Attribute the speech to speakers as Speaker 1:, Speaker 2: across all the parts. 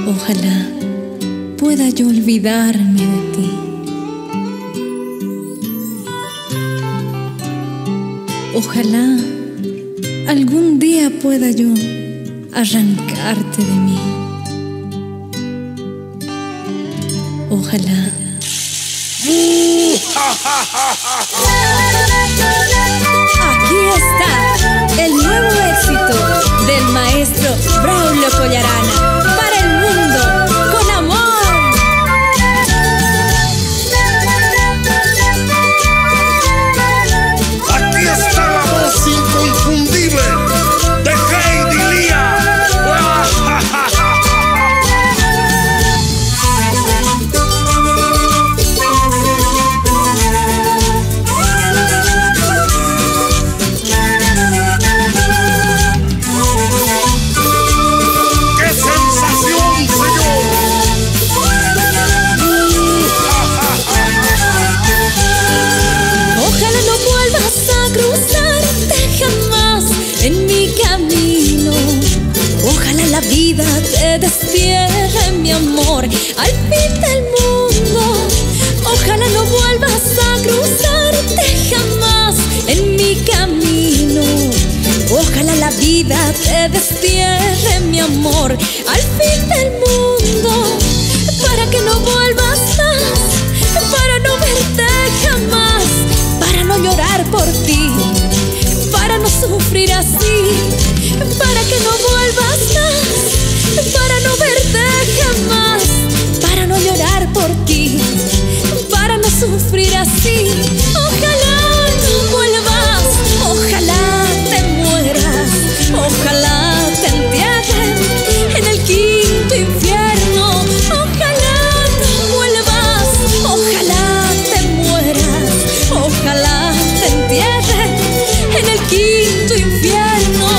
Speaker 1: Ojalá pueda yo olvidarme de ti. Ojalá algún día pueda yo arrancarte de mí. Ojalá. Aquí está el nuevo éxito del maestro Braulio Collarana para el mundo con amor.
Speaker 2: Aquí está la voz inconfundible de Heidi Lía.
Speaker 1: La vida te destierre, mi amor, al fin del mundo. Ojalá no vuelvas a cruzarte jamás en mi camino. Ojalá la vida te destierre, mi amor, al fin del mundo. Para que no vuelvas más, para no verte jamás, para no llorar por ti, para no sufrir así, para que no vuelvas más, para no verte jamás, para no llorar por ti, para no sufrir así. Ojalá no vuelvas, ojalá te mueras, ojalá te entierren en el quinto infierno. Ojalá no vuelvas, ojalá te mueras, ojalá te entierren en el quinto infierno.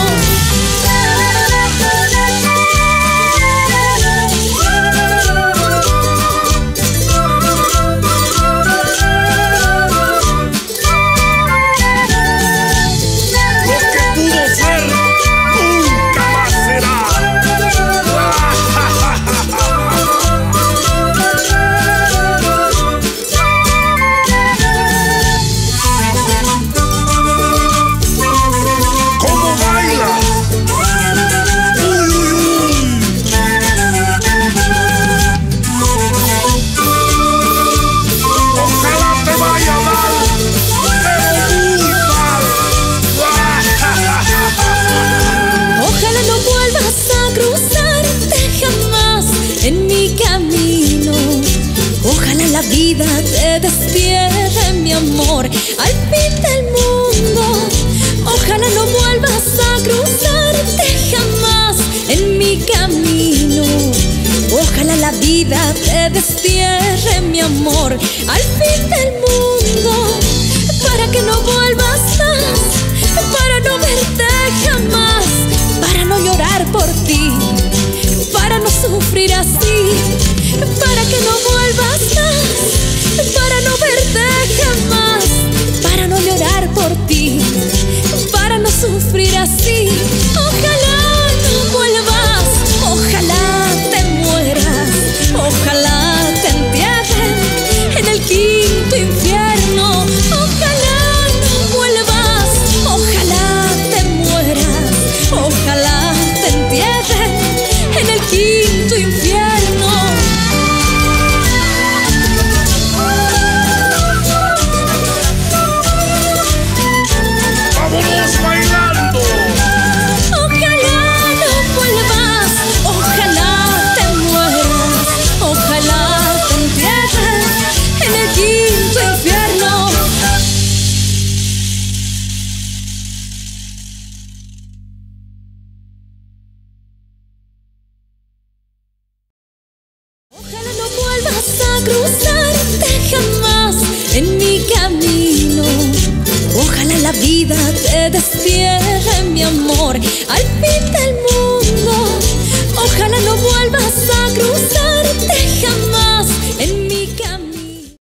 Speaker 1: La vida te despierre, mi amor, al fin del mundo. Ojalá no vuelvas a cruzarte jamás en mi camino. Ojalá la vida te destierre, mi amor, al fin del mundo. Para que no vuelvas más, para no verte jamás, para no llorar por ti, para no sufrir así, para que no vuelvas más, para no verte jamás, para no llorar por ti, para no sufrir así. Ojalá no vuelvas, ojalá te mueras, ojalá te entierren en el quinto infierno. Ojalá no vuelvas, ojalá te mueras, ojalá te entierren en el quinto infierno.
Speaker 2: Bailando.
Speaker 1: Ojalá no vuelvas, ojalá te mueras, ojalá te entierres en el quinto infierno. Ojalá no vuelvas a cruzarte jamás en mi camino. Ojalá la vida te destierre, mi amor, al fin del mundo.